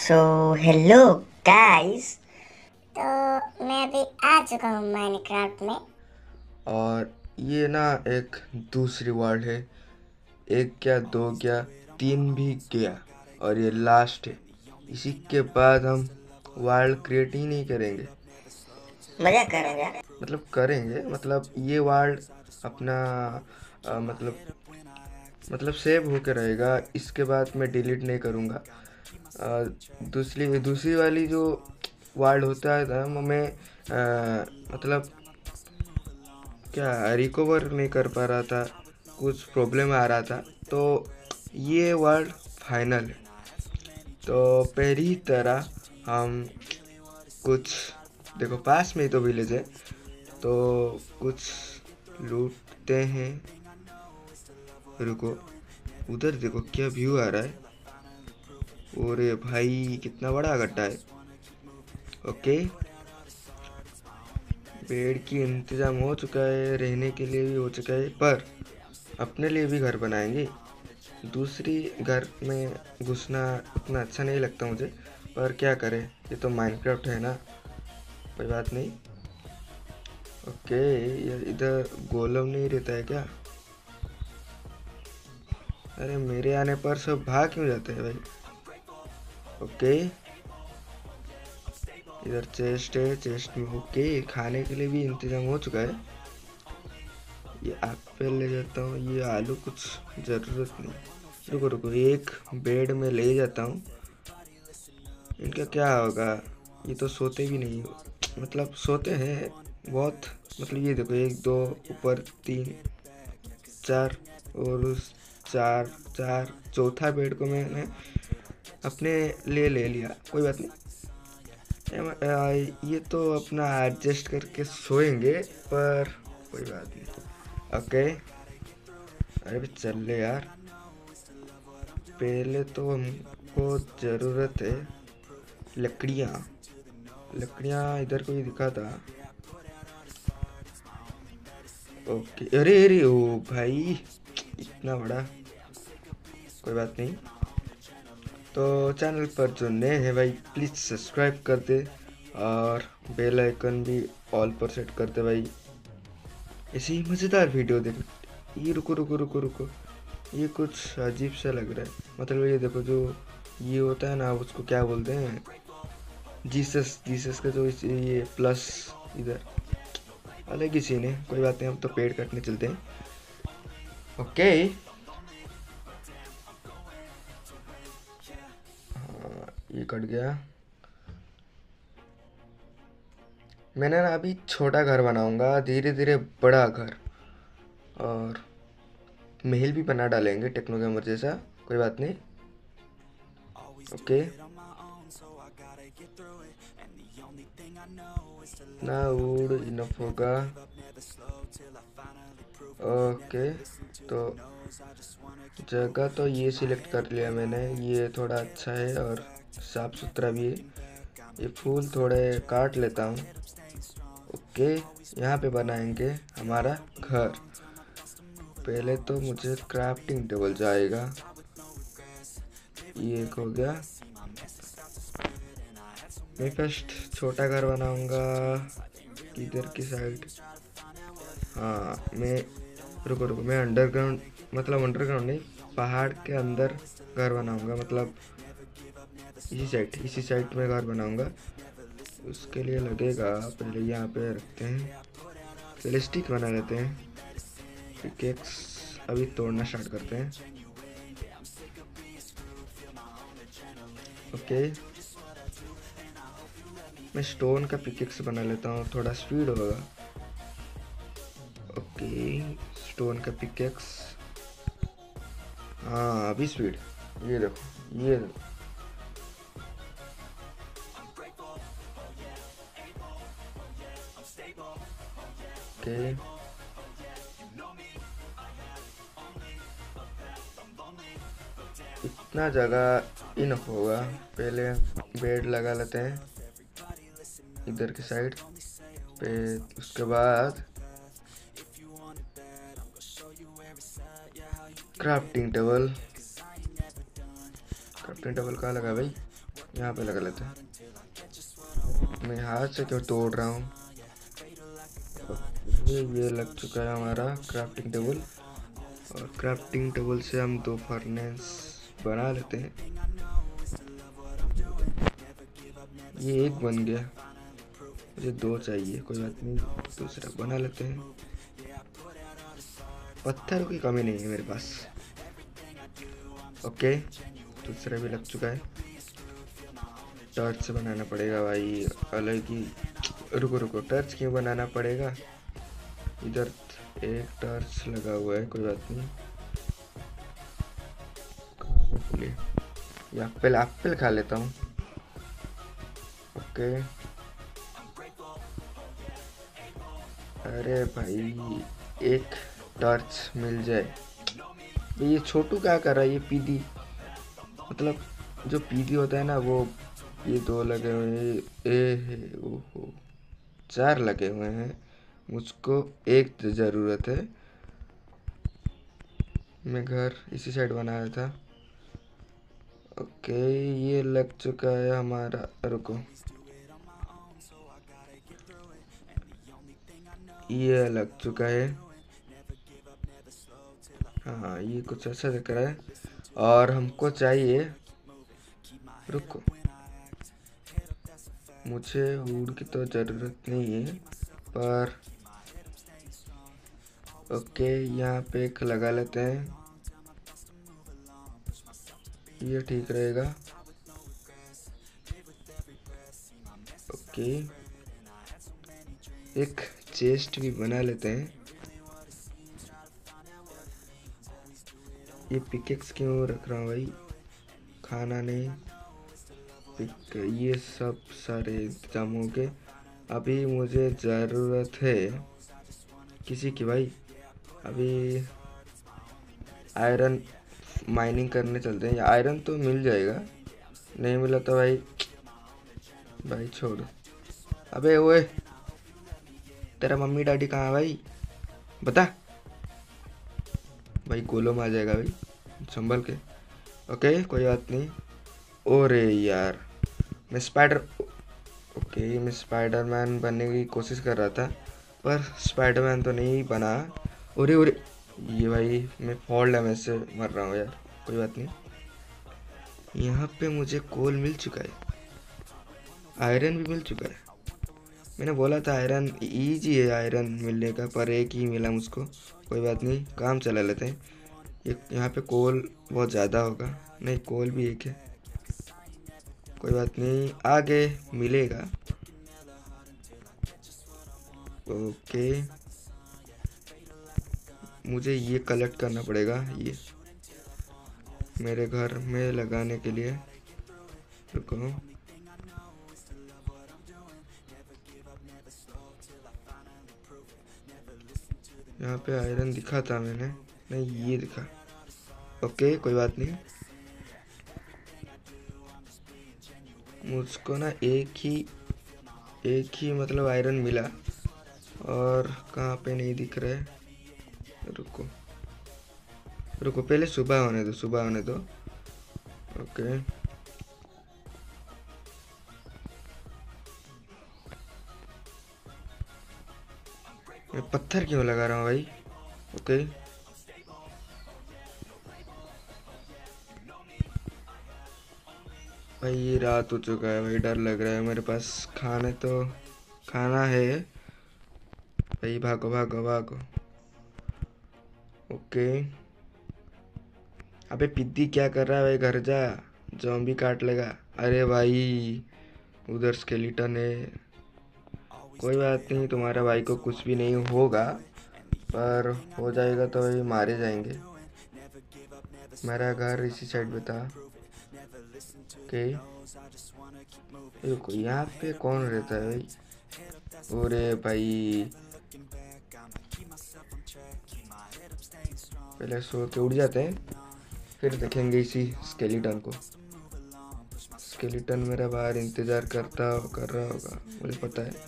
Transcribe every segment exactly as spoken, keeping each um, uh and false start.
So hello guys. तो मैं अभी आ चुका हूँ माइनक्राफ्ट में। और ये ना एक दूसरी वर्ल्ड है। एक क्या दो क्या तीन भी गया और ये लास्ट है। इसी के बाद हम वर्ल्ड क्रिएट ही नहीं करेंगे। मजा कर रहे हो यार। मतलब करेंगे, मतलब ये वर्ल्ड अपना अ, मतलब मतलब सेव होके रहेगा। इसके बाद मैं डिलीट नहीं करूँगा। अ, दूसरी दूसरी वाली जो वर्ल्ड होता है ना वो मैं अ, मतलब क्या रिकवर नहीं कर पा रहा था, कुछ प्रॉब्लम आ रहा था। तो ये वर्ल्ड फाइनल है। तो पहली तरह हम कुछ, देखो पास में ही तो विलेज है, तो कुछ लूटते हैं। रुको, उधर देखो क्या व्यू आ रहा है। ओरे भाई कितना बड़ा गड्ढा है। ओके, बेड की इंतजाम हो चुका है, रहने के लिए भी हो चुका है, पर अपने लिए भी घर बनाएंगे। दूसरी घर में घुसना उतना अच्छा नहीं लगता मुझे, पर क्या करें, ये तो माइनक्राफ्ट है ना, कोई बात नहीं। ओके, ये इधर गोलम नहीं रहता है क्या? अरे मेरे आने पर सब भाग क्यों जाते हैं भाई? ओके, इधर चेस्ट है, चेस्ट में ओके खाने के लिए भी इंतजाम हो चुका है। ये एप्पल ले जाता हूँ, ये आलू कुछ ज़रूरत नहीं। रुको रुको, एक बेड में ले जाता हूँ। इनका क्या होगा? ये तो सोते भी नहीं, मतलब सोते हैं बहुत। मतलब ये देखो, एक दो ऊपर तीन चार, और उस चार चार चौथा बेड को मैंने अपने लिए ले लिया, कोई बात नहीं। एम- आ, ये तो अपना एडजस्ट करके सोएंगे, पर कोई बात नहीं। ओके, अरे भी चल ले यार। पहले तो हमको ज़रूरत है लकड़ियाँ। लकड़ियाँ इधर कोई दिखा था। ओके, अरे अरे ओ भाई, इतना बड़ा, कोई बात नहीं। तो चैनल पर जो नए हैं भाई प्लीज़ सब्सक्राइब कर दे, और बेल आइकन भी ऑल पर सेट कर दे भाई, ऐसे ही मज़ेदार वीडियो देखने। ये रुको रुको रुको रुको, ये कुछ अजीब सा लग रहा है। मतलब ये देखो, जो ये होता है ना, उसको क्या बोलते हैं, जीसस जीसस का जो इस- ये प्लस इधर अलग ही सीन है। कोई बात नहीं, हम तो पेड़ काटने चलते हैं। ओके, हाँ ये कट गया। मैंने ना अभी छोटा घर बनाऊंगा, धीरे धीरे बड़ा घर, और महल भी बना डालेंगे टेक्नो गेमर जैसा, कोई बात नहीं। ओके, ना वुड इनफ होगा। ओके, तो जगह तो ये सिलेक्ट कर लिया मैंने, ये थोड़ा अच्छा है और साफ सुथरा भी है। ये फूल थोड़े काट लेता हूँ। ओके, यहाँ पे बनाएंगे हमारा घर। पहले तो मुझे क्राफ्टिंग टेबल जाएगा, ये एक हो गया। मैं फर्स्ट छोटा घर बनाऊंगा इधर की साइड। हाँ मैं, रुको रुको, मैं अंडरग्राउंड, मतलब अंडरग्राउंड नहीं, पहाड़ के अंदर घर बनाऊंगा। मतलब इसी साइड इसी साइड में घर बनाऊंगा। उसके लिए लगेगा, पहले यहाँ पे रखते हैं, पहले स्टिक बना लेते हैं। पिकेक्स अभी तोड़ना स्टार्ट करते हैं। ओके, मैं स्टोन का पिकेक्स बना लेता हूँ, थोड़ा स्पीड होगा। ओके, स्टोन का पिकेक्स, हाँ अभी स्पीड, ये देखो ये देखो। ओके, इतना जगह इनफ होगा। पहले बेड लगा लेते हैं इधर की साइड पे, उसके बाद क्राफ्टिंग टेबल क्राफ्टिंग टेबल कहाँ लगा भाई? यहाँ पे लगा लेते हैं। मैं हाथ से क्यों तोड़ रहा हूँ? ये ये लग चुका है हमारा क्राफ्टिंग टेबल, और क्राफ्टिंग टेबल से हम दो फर्नेस बना लेते हैं। ये एक बन गया, मुझे दो चाहिए, कोई बात नहीं, दूसरा बना लेते हैं। पत्थरों की कमी नहीं है मेरे पास। ओके, दूसरा भी लग चुका है। टॉर्च से बनाना पड़ेगा भाई अलग ही। रुको रुको, टॉर्च क्यों बनाना पड़ेगा? इधर एक टॉर्च लगा हुआ है, कोई बात नहीं। खाने के लिए ये एप्पल एप्पल खा लेता हूँ। ओके, अरे भाई एक टॉर्च मिल जाए। ये छोटू क्या कर रहा है? ये पीदी, मतलब जो पीदी होता है ना वो, ये दो लगे हुए हैं, ए ओहो चार लगे हुए हैं, मुझको एक ज़रूरत है। मैं घर इसी साइड बना रहा था। ओके, ये लग चुका है हमारा। रुको, ये लग चुका है। हाँ, ये कुछ अच्छा दिख रहा है, और हमको चाहिए। रुको, मुझे वुड की तो ज़रूरत नहीं है, पर ओके यहाँ पे एक लगा लेते हैं, ये ठीक रहेगा। ओके, एक चेस्ट भी बना लेते हैं। ये पिकेक्स क्यों रख रहा हूँ भाई? खाना नहीं, पिक, ये सब सारे इंतजाम हो गए। अभी मुझे ज़रूरत है किसी की भाई। अभी आयरन माइनिंग करने चलते हैं। आयरन तो मिल जाएगा, नहीं मिला तो भाई भाई छोड़। अबे ओए, तेरा मम्मी डैडी कहाँ है भाई? बता भाई, गोलम आ जाएगा भाई, संभल के। ओके, कोई बात नहीं। ओरे यार, मैं स्पाइडर ओके मैं स्पाइडरमैन बनने की कोशिश कर रहा था, पर स्पाइडरमैन तो नहीं बना। ओरे ओरे, ये भाई मैं फॉल डैमेज से मर रहा हूँ यार, कोई बात नहीं। यहाँ पे मुझे कोल मिल चुका है, आयरन भी मिल चुका है। मैंने बोला था आयरन इजी है आयरन मिलने का, पर एक ही मिला मुझको। कोई बात नहीं, काम चला लेते हैं। ये यहाँ पे कोल बहुत ज़्यादा होगा, नहीं कोल भी एक है, कोई बात नहीं, आगे मिलेगा। ओके, मुझे ये कलेक्ट करना पड़ेगा, ये मेरे घर में लगाने के लिए। रुको, यहाँ पे आयरन दिखा था मैंने, नहीं ये दिखा। ओके, कोई बात नहीं। मुझको ना एक ही एक ही मतलब आयरन मिला, और कहाँ पे नहीं दिख रहा है। रुको रुको, पहले सुबह होने दो, सुबह होने दो। ओके, मैं पत्थर क्यों लगा रहा हूँ भाई? ओके, भाई ये रात हो चुका है भाई, डर लग रहा है। मेरे पास खाने तो खाना है भाई, भागो भागो भागो। ओके, अबे पिद्दी क्या कर रहा है भाई? घर जा, ज़ॉम्बी काट लेगा। अरे भाई उधर स्केलेटन है। कोई बात नहीं, तुम्हारे भाई को कुछ भी नहीं होगा, पर हो जाएगा तो भाई मारे जाएंगे। मेरा घर इसी साइड पे था। ओके, रुको, यहाँ पे कौन रहता है भाई? अरे भाई, पहले सो के उड़ जाते हैं, फिर देखेंगे इसी स्केलेटन को। स्केलेटन मेरा बाहर इंतजार करता कर रहा होगा, मुझे पता है।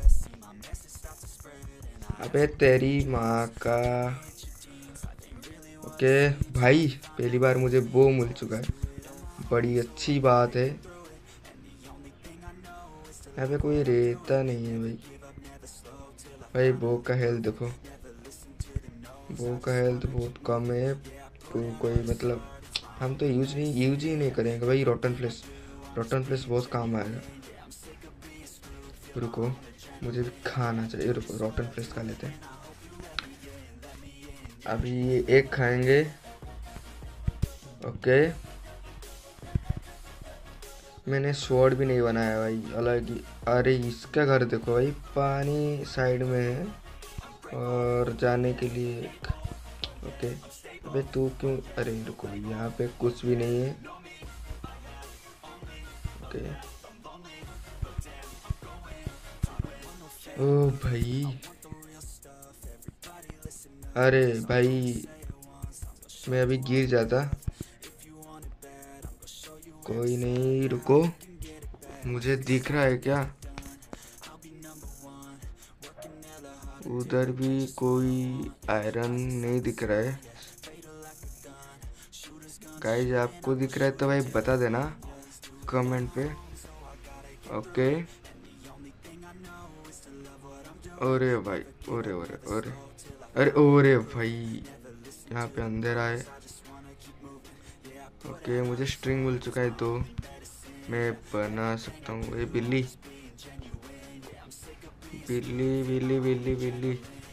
अबे तेरी माँ का। ओके भाई, पहली बार मुझे वो मिल चुका है, बड़ी अच्छी बात है। यहाँ पे कोई रहता नहीं है भाई। भाई बो का हेल्थ देखो, बो का हेल्थ बहुत कम है। तो कोई मतलब हम तो यूज नहीं यूज ही नहीं करेंगे भाई। रॉटन फ्लेश, रॉटन फ्लेश बहुत काम आएगा। रुको मुझे भी खाना चाहिए। रुको रॉटन फ्लेश खा लेते हैं। अभी ये एक खाएंगे। ओके मैंने स्वॉर्ड भी नहीं बनाया भाई अलग ही। अरे इसका घर देखो भाई, पानी साइड में है और जाने के लिए एक। ओके अबे तू क्यों, अरे रुको यहाँ पे कुछ भी नहीं है। ओके ओ भाई, अरे भाई मैं अभी गिर जाता। कोई नहीं रुको, मुझे दिख रहा है क्या? उधर भी कोई आयरन नहीं दिख रहा है। गाइस आपको दिख रहा है तो भाई बता देना कमेंट पे। ओके अरे भाई, ओरे ओरे ओरे अरे ओरे भाई यहाँ पे अंधेरा है। ओके मुझे स्ट्रिंग मिल चुका है तो मैं बना सकता हूँ। ये बिल्ली बिल्ली बिल्ली बिल्ली बिल्ली।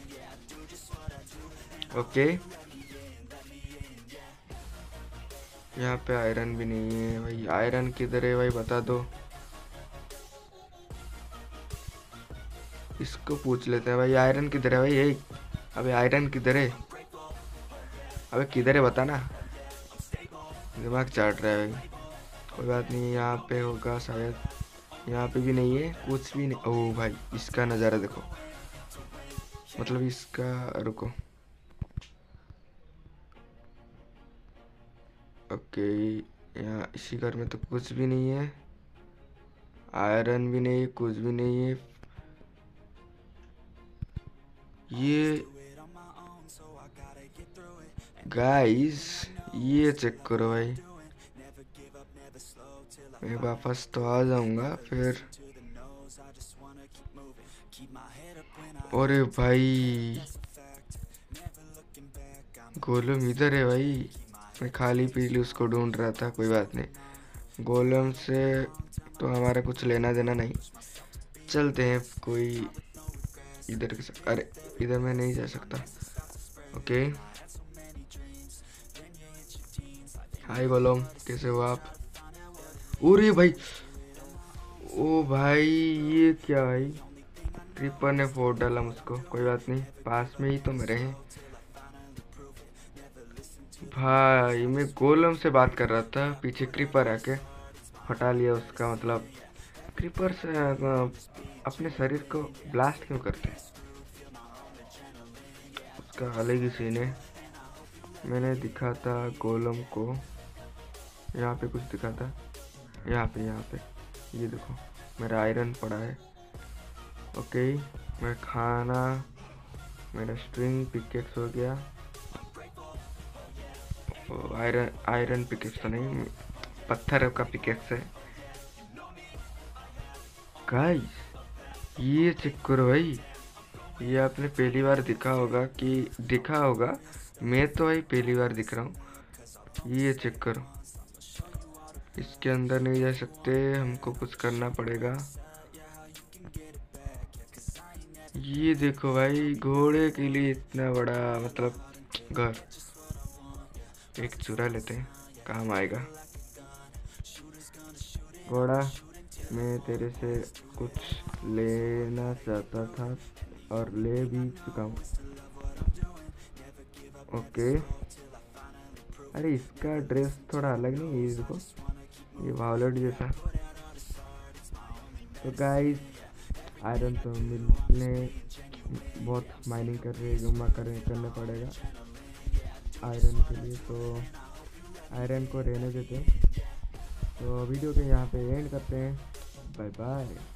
ओके यहाँ पे आयरन भी नहीं है भाई। आयरन किधर है भाई बता दो। इसको पूछ लेते हैं भाई, आयरन किधर है भाई? ये अबे आयरन किधर है? अबे किधर है बता ना। दिमाग चाट रहा है भाई। कोई बात नहीं, यहाँ पे होगा शायद। यहाँ पे भी नहीं है, कुछ भी नहीं। ओह भाई इसका नज़ारा देखो, मतलब इसका, रुको ओके यहाँ इसी घर में तो कुछ भी नहीं है। आयरन भी नहीं है, कुछ भी नहीं है। ये गाइस ये चेक करो भाई, मैं वापस तो आ जाऊंगा फिर। अरे भाई गोलम इधर है भाई। मैं खाली पीली उसको ढूंढ रहा था। कोई बात नहीं, गोलम से तो हमारा कुछ लेना देना नहीं। चलते हैं कोई इधर के साथ। अरे इधर मैं नहीं जा सकता। ओके हाय गोलम, कैसे हो आप? अरे भाई, ओ भाई ये क्या भाई, क्रीपर ने फोड़ डाला मुझको। कोई बात नहीं, पास में ही तो मेरे हैं भाई। मैं गोलम से बात कर रहा था, पीछे क्रीपर आके हटा लिया उसका। मतलब क्रीपर से अपने शरीर को ब्लास्ट क्यों करते हैं, उसका अलग ही सीन है। मैंने दिखा था गोलम को, यहाँ पे कुछ दिखा था। यहाँ पे यहाँ पे ये देखो मेरा आयरन पड़ा है। ओके मेरा खाना, मेरा स्ट्रिंग पिकेक्स हो गया। आयरन आयरन पिकेक्स तो नहीं, पत्थर का पिकेक्स है। गाइस ये चेक करो भाई, ये आपने पहली बार दिखा होगा कि दिखा होगा, मैं तो भाई पहली बार दिख रहा हूँ। ये चेक करो, इसके अंदर नहीं जा सकते, हमको कुछ करना पड़ेगा। ये देखो भाई, घोड़े के लिए इतना बड़ा मतलब घर। एक चुरा लेते हैं, काम आएगा। घोड़ा मैं तेरे से कुछ लेना चाहता था और ले भी चुका हूँ। ओके अरे इसका ड्रेस थोड़ा अलग नहीं है, ये देखो ये वायलेट जैसा। तो गाइस आयरन तो मिलने बहुत माइनिंग कर रहे जमा कर करना पड़ेगा आयरन के लिए, तो आयरन को रहने देते हैं। तो वीडियो के यहाँ पे एंड करते हैं। Bye bye.